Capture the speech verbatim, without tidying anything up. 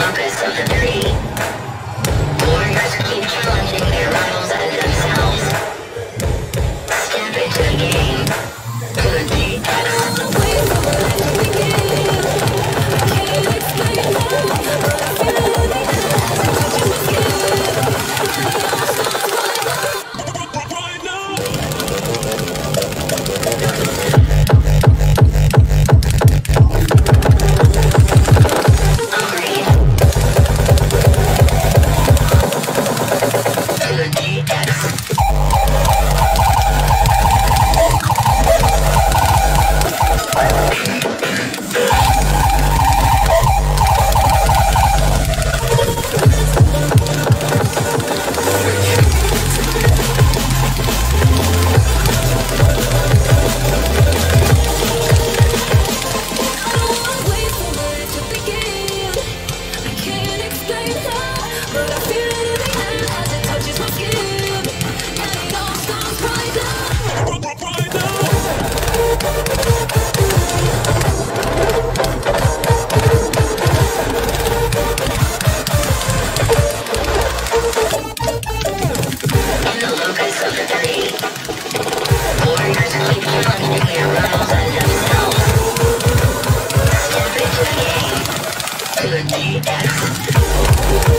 locus of the three. Warriors keep challenging their rivals and themselves. Step into the game. To the D X. To the D X.